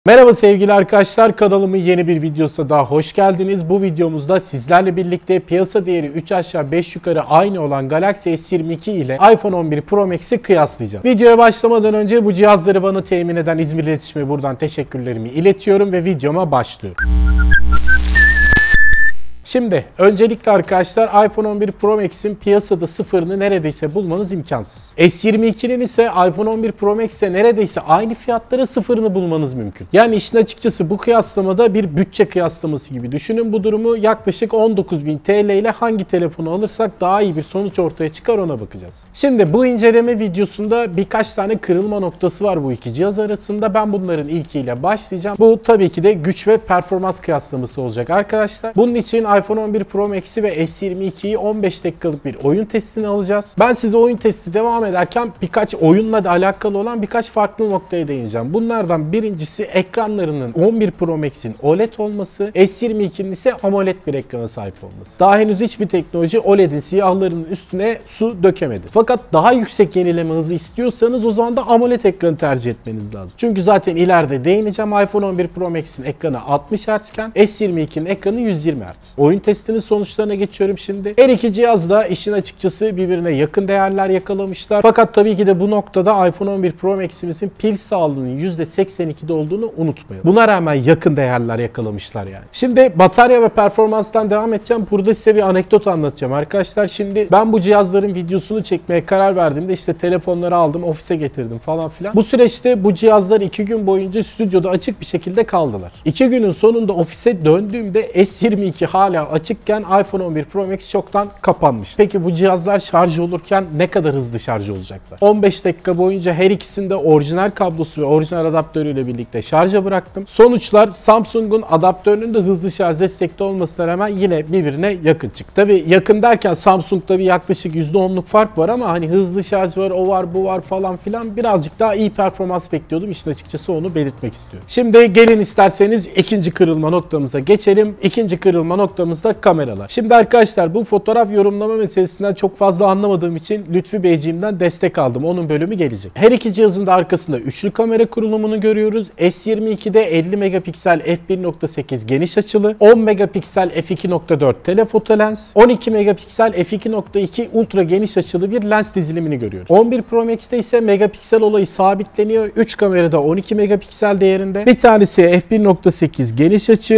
Merhaba sevgili arkadaşlar, kanalımın yeni bir videosuna daha hoş geldiniz. Bu videomuzda sizlerle birlikte piyasa değeri 3 aşağı 5 yukarı aynı olan Galaxy S22 ile iPhone 11 Pro Max'i kıyaslayacağım. Videoya başlamadan önce bu cihazları bana temin eden İzmir İletişim'e buradan teşekkürlerimi iletiyorum ve videoma başlıyorum. Şimdi öncelikle arkadaşlar iPhone 11 Pro Max'in piyasada sıfırını neredeyse bulmanız imkansız. S22'nin ise iPhone 11 Pro Max'te neredeyse aynı fiyatlara sıfırını bulmanız mümkün. Yani işin açıkçası bu kıyaslamada bir bütçe kıyaslaması gibi düşünün bu durumu. Yaklaşık 19.000 TL ile hangi telefonu alırsak daha iyi bir sonuç ortaya çıkar ona bakacağız. Şimdi bu inceleme videosunda birkaç tane kırılma noktası var bu iki cihaz arasında. Ben bunların ilkiyle başlayacağım. Bu tabii ki de güç ve performans kıyaslaması olacak arkadaşlar. Bunun için iPhone 11 Pro Max'i ve S22'yi 15 dakikalık bir oyun testini alacağız. Ben size oyun testi devam ederken birkaç oyunla da alakalı olan birkaç farklı noktaya değineceğim. Bunlardan birincisi ekranlarının 11 Pro Max'in OLED olması, S22'nin ise AMOLED bir ekrana sahip olması. Daha henüz hiçbir teknoloji OLED'in siyahlarının üstüne su dökemedi. Fakat daha yüksek yenileme hızı istiyorsanız o zaman da AMOLED ekranı tercih etmeniz lazım. Çünkü zaten ileride değineceğim, iPhone 11 Pro Max'in ekranı 60 Hz iken S22'nin ekranı 120 Hz. Oyun testinin sonuçlarına geçiyorum şimdi. Her iki cihaz da işin açıkçası birbirine yakın değerler yakalamışlar. Fakat tabii ki de bu noktada iPhone 11 Pro Max'imizin pil sağlığının %82'de olduğunu unutmayın. Buna rağmen yakın değerler yakalamışlar yani. Şimdi batarya ve performanstan devam edeceğim. Burada size bir anekdot anlatacağım arkadaşlar. Şimdi ben bu cihazların videosunu çekmeye karar verdiğimde işte telefonları aldım, ofise getirdim falan filan. Bu süreçte bu cihazlar 2 gün boyunca stüdyoda açık bir şekilde kaldılar. 2 günün sonunda ofise döndüğümde S22 hala açıkken iPhone 11 Pro Max çoktan kapanmış. Peki bu cihazlar şarj olurken ne kadar hızlı şarj olacaklar? 15 dakika boyunca her ikisinde orijinal kablosu ve orijinal adaptörüyle birlikte şarja bıraktım. Sonuçlar Samsung'un adaptörünün de hızlı şarj destekli olmasına rağmen yine birbirine yakın çıktı. Tabii yakın derken Samsung'da bir yaklaşık %10'luk fark var ama hani hızlı şarj var, o var, bu var falan filan, birazcık daha iyi performans bekliyordum. İşte açıkçası onu belirtmek istiyorum. Şimdi gelin isterseniz ikinci kırılma noktamıza geçelim. İkinci kırılma noktamızda kameralar. Şimdi arkadaşlar bu fotoğraf yorumlama meselesinden çok fazla anlamadığım için Lütfü Beyciğimden destek aldım. Onun bölümü gelecek. Her iki cihazın da arkasında üçlü kamera kurulumunu görüyoruz. S22'de 50 megapiksel f1.8 geniş açılı, 10 megapiksel f2.4 telefoto lens, 12 megapiksel f2.2 ultra geniş açılı bir lens dizilimini görüyoruz. 11 Pro Max'te ise megapiksel olayı sabitleniyor. 3 kamerada 12 megapiksel değerinde. Bir tanesi f1.8 geniş açı,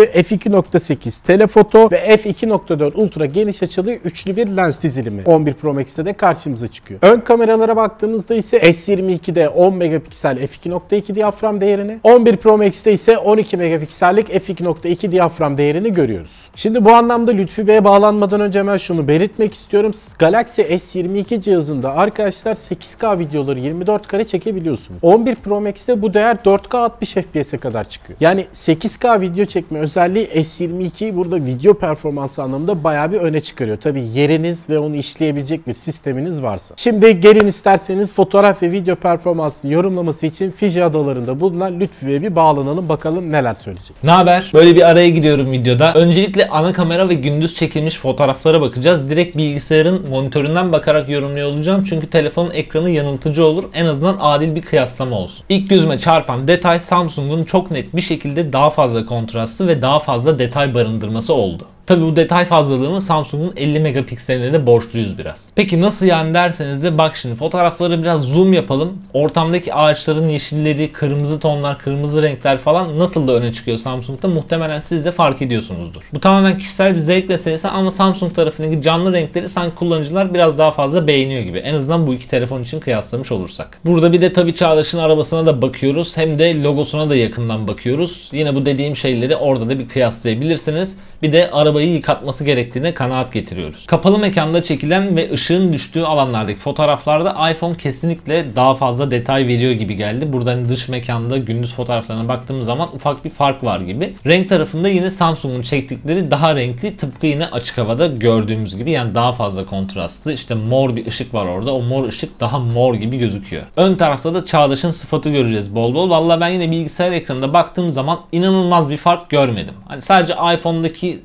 f2.8 telefoto ve f2.4 ultra geniş açılı üçlü bir lens dizilimi 11 Pro Max'te de karşımıza çıkıyor. Ön kameralara baktığımızda ise S22'de 10 megapiksel f2.2 diyafram değerini, 11 Pro Max'te ise 12 megapiksellik f2.2 diyafram değerini görüyoruz. Şimdi bu anlamda Lütfü Bey'e bağlanmadan önce hemen şunu belirtmek istiyorum. Galaxy S22 cihazında arkadaşlar 8K videoları 24 kare çekebiliyorsunuz. 11 Pro Max'te bu değer 4K 60 FPS'e kadar çıkıyor. Yani 8K video çekme özelliği S22'yi burada video performansı anlamında bayağı bir öne çıkarıyor. Tabii yeriniz ve onu işleyebilecek bir sisteminiz varsa. Şimdi gelin isterseniz fotoğraf ve video performansını yorumlaması için Fiji Adaları'nda bulunan Lütfü Bey'e bir bağlanalım bakalım neler söyleyecek. Ne haber? Böyle bir araya gidiyorum videoda. Öncelikle ana kamera ve gündüz çekilmiş fotoğraflara bakacağız. Direkt bilgisayarın monitöründen bakarak yorumluyor olacağım. Çünkü telefonun ekranı yanıltıcı olur. En azından adil bir kıyaslama olsun. İlk gözüme çarpan detay Samsung'un çok net bir şekilde daha fazla kontrastlı ve daha fazla detay barındırması oldu. Tabii bu detay fazlalığını Samsung'un 50 megapikseline de borçluyuz biraz. Peki nasıl yani derseniz de bak şimdi fotoğrafları biraz zoom yapalım. Ortamdaki ağaçların yeşilleri, kırmızı tonlar, kırmızı renkler falan nasıl da öne çıkıyor Samsung'da muhtemelen siz de fark ediyorsunuzdur. Bu tamamen kişisel bir zevk meselesi ama Samsung tarafındaki canlı renkleri sanki kullanıcılar biraz daha fazla beğeniyor gibi. En azından bu iki telefon için kıyaslamış olursak. Burada bir de tabii Çağdaş'ın arabasına da bakıyoruz. Hem de logosuna da yakından bakıyoruz. Yine bu dediğim şeyleri orada da bir kıyaslayabilirsiniz. Bir de arabayı yıkatması gerektiğine kanaat getiriyoruz. Kapalı mekanda çekilen ve ışığın düştüğü alanlardaki fotoğraflarda iPhone kesinlikle daha fazla detay veriyor gibi geldi. Buradan dış mekanda gündüz fotoğraflarına baktığımız zaman ufak bir fark var gibi. Renk tarafında yine Samsung'un çektikleri daha renkli, tıpkı yine açık havada gördüğümüz gibi, yani daha fazla kontrastlı. İşte mor bir ışık var orada. O mor ışık daha mor gibi gözüküyor. Ön tarafta da Çağdaş'ın sıfatı göreceğiz bol bol. Vallahi ben yine bilgisayar ekranında baktığım zaman inanılmaz bir fark görmedim. Hani sadece iPhone'daki renk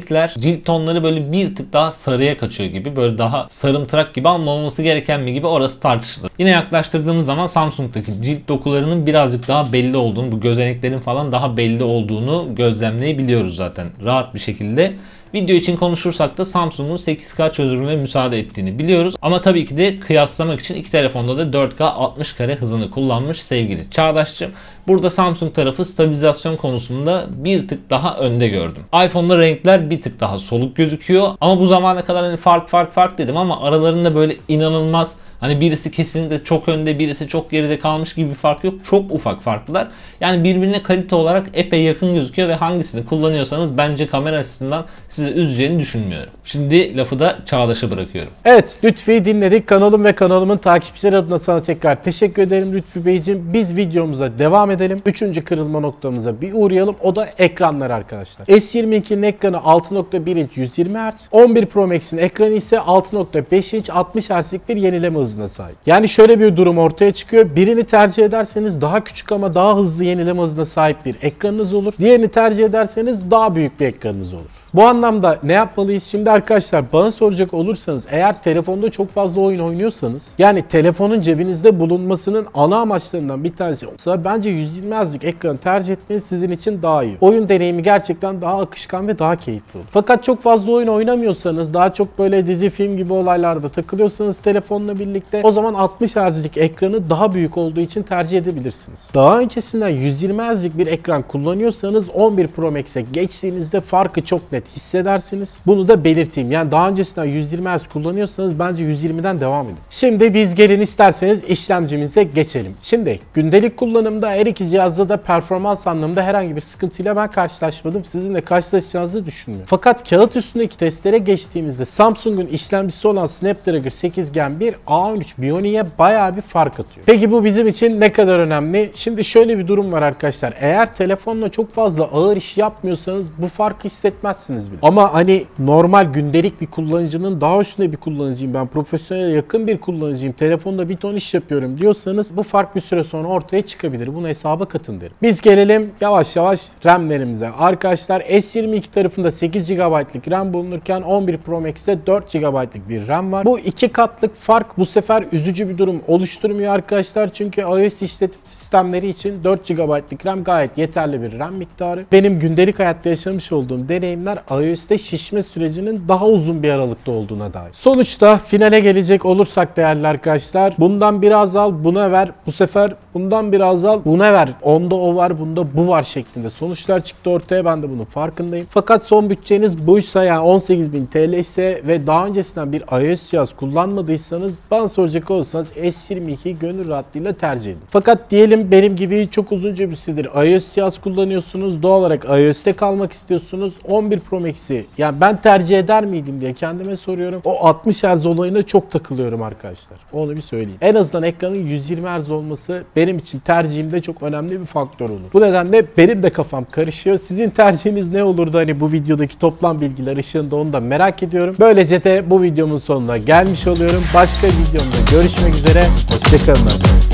renkler, cilt tonları böyle bir tık daha sarıya kaçıyor gibi. Böyle daha sarımtırak gibi ama olması gereken mi gibi, orası tartışılır. Yine yaklaştırdığımız zaman Samsung'daki cilt dokularının birazcık daha belli olduğunu, bu gözeneklerin falan daha belli olduğunu gözlemleyebiliyoruz zaten rahat bir şekilde. Video için konuşursak da Samsung'un 8K çözünürlüğüne müsaade ettiğini biliyoruz. Ama tabii ki de kıyaslamak için iki telefonda da 4K 60 kare hızını kullanmış sevgili Çağdaş'cığım. Burada Samsung tarafı stabilizasyon konusunda bir tık daha önde gördüm. iPhone'da renkler bir tık daha soluk gözüküyor. Ama bu zamana kadar hani fark dedim ama aralarında böyle inanılmaz, hani birisi kesinlikle çok önde, birisi çok geride kalmış gibi bir fark yok. Çok ufak farklılar. Yani birbirine kalite olarak epey yakın gözüküyor ve hangisini kullanıyorsanız bence kamera açısından sizi üzeceğini düşünmüyorum. Şimdi lafı da Çağdaş'a bırakıyorum. Evet, Lütfü'yü dinledik. Kanalım ve kanalımın takipçileri adına sana tekrar teşekkür ederim Lütfü Beyciğim. Biz videomuza devam edelim. Üçüncü kırılma noktamıza bir uğrayalım. O da ekranlar arkadaşlar. S22'nin ekranı 6.1 inç 120 Hz. 11 Pro Max'in ekranı ise 6.5 inç 60 Hz'lik bir yenileme hızına sahip. Yani şöyle bir durum ortaya çıkıyor. Birini tercih ederseniz daha küçük ama daha hızlı yenileme hızına sahip bir ekranınız olur. Diğerini tercih ederseniz daha büyük bir ekranınız olur. Bu anlamda ne yapmalıyız? Şimdi arkadaşlar bana soracak olursanız, eğer telefonda çok fazla oyun oynuyorsanız, yani telefonun cebinizde bulunmasının ana amaçlarından bir tanesi olsa, bence 120 Hz'lik ekranı tercih etmeniz sizin için daha iyi. Oyun deneyimi gerçekten daha akışkan ve daha keyifli olur. Fakat çok fazla oyun oynamıyorsanız, daha çok böyle dizi film gibi olaylarda takılıyorsanız telefonla birlikte, o zaman 60 Hz'lik ekranı daha büyük olduğu için tercih edebilirsiniz. Daha öncesinden 120 Hz'lik bir ekran kullanıyorsanız 11 Pro Max'e geçtiğinizde farkı çok net hissedersiniz. Bunu da belirteyim. Yani daha öncesinden 120 Hz kullanıyorsanız bence 120'den devam edin. Şimdi biz gelin isterseniz işlemcimize geçelim. Şimdi gündelik kullanımda her iki cihazda da performans anlamında herhangi bir sıkıntıyla ben karşılaşmadım. Sizin de karşılaşacağınızı düşünmüyorum. Fakat kağıt üstündeki testlere geçtiğimizde Samsung'un işlemcisi olan Snapdragon 8 Gen 1 A13 Bionic'e bayağı bir fark atıyor. Peki bu bizim için ne kadar önemli? Şimdi şöyle bir durum var arkadaşlar. Eğer telefonla çok fazla ağır iş yapmıyorsanız bu farkı hissetmezsiniz bile. Ama hani normal gündelik bir kullanıcının daha üstünde bir kullanıcıyım, ben profesyonele yakın bir kullanıcıyım, telefonda bir ton iş yapıyorum diyorsanız bu fark bir süre sonra ortaya çıkabilir. Bunu hesaba katın derim. Biz gelelim yavaş yavaş RAM'lerimize. Arkadaşlar S22 tarafında 8 GB'lık RAM bulunurken 11 Pro Max'te 4 GB'lık bir RAM var. Bu iki katlık fark bu sefer üzücü bir durum oluşturmuyor arkadaşlar. Çünkü iOS işletim sistemleri için 4 GB'lık RAM gayet yeterli bir RAM miktarı. Benim gündelik hayatta yaşamış olduğum deneyimler iOS'te şişme sürecinin daha uzun bir aralıkta olduğuna dair. Sonuçta finale gelecek olursak değerli arkadaşlar, bundan biraz al buna ver, bu sefer bundan biraz al buna ver, onda o var bunda bu var şeklinde sonuçlar çıktı ortaya, ben de bunun farkındayım. Fakat son bütçeniz buysa, yani 18.000 TL ise ve daha öncesinden bir iOS cihaz kullanmadıysanız, bana soracak olursanız S22 gönül rahatlığıyla tercih edin. Fakat diyelim benim gibi çok uzunca bir süredir iOS cihaz kullanıyorsunuz, doğal olarak iOS'te kalmak istiyorsunuz, 11 Pro Max'i yani ben tercih eder miydim diye kendime soruyorum. O 60 Hz olayına çok takılıyorum arkadaşlar. Onu bir söyleyeyim. En azından ekranın 120 Hz olması benim için tercihimde çok önemli bir faktör olur. Bu nedenle benim de kafam karışıyor. Sizin tercihiniz ne olurdu hani bu videodaki toplam bilgiler ışığında, onu da merak ediyorum. Böylece de bu videomun sonuna gelmiş oluyorum. Başka videomda görüşmek üzere. Hoşçakalın.